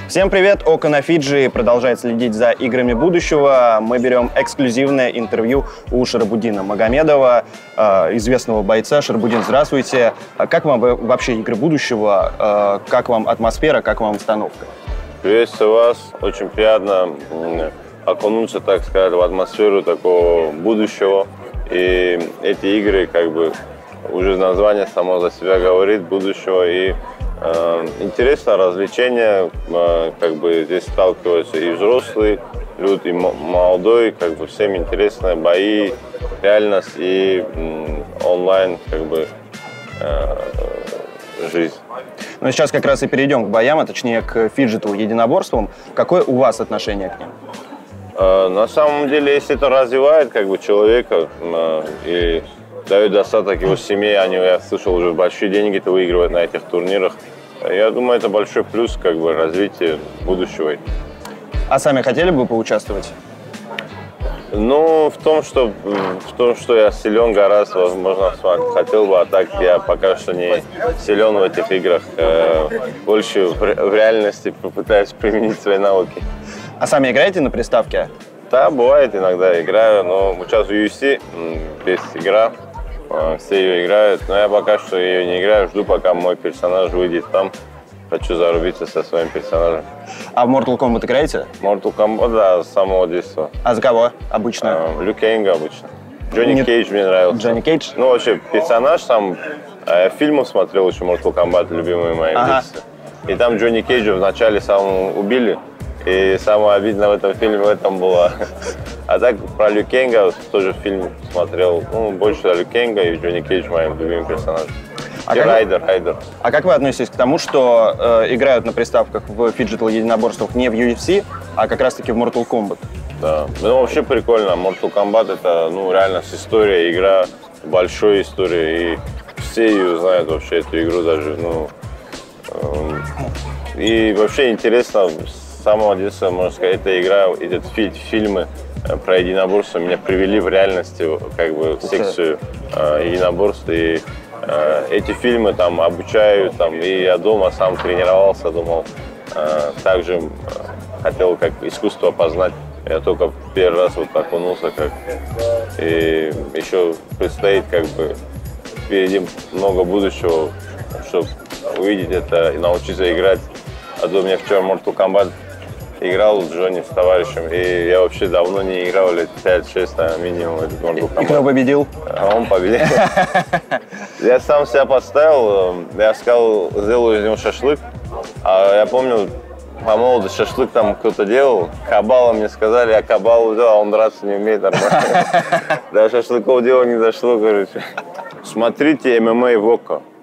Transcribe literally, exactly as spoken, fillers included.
Всем привет! Око на Фиджи продолжает следить за играми будущего. Мы берем эксклюзивное интервью у Шарабудина Магомедова, известного бойца. Шарабудин, здравствуйте. Как вам вообще игры будущего? Как вам атмосфера, как вам установка? Приветствую вас. Очень приятно окунуться, так сказать, в атмосферу такого будущего. И эти игры, как бы, уже название само за себя говорит, будущего. И э, интересно развлечение, э, как бы здесь сталкиваются и взрослые люди, и молодой, как бы всем интересно бои, реальность и э, онлайн, как бы, э, жизнь. Ну, сейчас как раз и перейдем к боям, а точнее к фиджитал единоборствам. Какое у вас отношение к ним? Э, на самом деле, если это развивает, как бы, человека э, и дает достаток его семье, они, я слышал, уже большие деньги-то выигрывают на этих турнирах. Я думаю, это большой плюс, как бы, развития будущего. А сами хотели бы поучаствовать? Ну, в том, что, в том, что я силен гораздо, возможно, хотел бы, а так я пока что не силен в этих играх. Больше в реальности попытаюсь применить свои навыки. А сами играете на приставке? Да, бывает, иногда играю, но сейчас в ю эф си есть игра. Все ее играют, но я пока что ее не играю, жду, пока мой персонаж выйдет там. Хочу зарубиться со своим персонажем. А в Mortal Kombat играете? Mortal Kombat, да, с самого детства. А за кого обычно? Лю Кейнга обычно. Джонни Не... Кейдж мне нравился. Джонни Кейдж? Ну, вообще, персонаж там, я фильмов смотрел еще Mortal Kombat, любимые мои в детстве. И там Джонни Кейджа вначале самого убили. И самое обидное в этом фильме в этом было. А так про Лю Кейнга тоже фильм смотрел. Ну, больше Лю Кейнга и Джонни Кейдж моим любимым персонажем. А и как... Райдер, Райдер. А как вы относитесь к тому, что э, играют на приставках в фиджитал единоборствах не в ю эф си, а как раз-таки в Mortal Kombat? Да, ну вообще прикольно. Mortal Kombat это, ну, реально с историей, игра большой истории. И все ее знают вообще, эту игру даже, ну... Э, и вообще интересно, с самого детства, можно сказать, эта игра, эти фи фильмы про единоборство меня привели в реальности, как бы, в секцию э, единоборств. И э, эти фильмы там обучают, там, и я дома сам тренировался, думал, э, также э, хотел как искусство познать. Я только первый раз вот окунулся, как, и еще предстоит, как бы, впереди много будущего, чтобы увидеть это и научиться играть. А то мне вчера Mortal Kombat играл с Джонни, с товарищем, и я вообще давно не играл, лет пять-шесть минимум. Mortal Kombat. И кто победил? А он победил. Я сам себя поставил, я сказал, сделаю из него шашлык. А я помню, по молодости шашлык там кто-то делал, кабала мне сказали, я кабалу делал, а он драться не умеет нормально. До шашлыков дело не дошло, короче. Смотрите эм эм а в Око.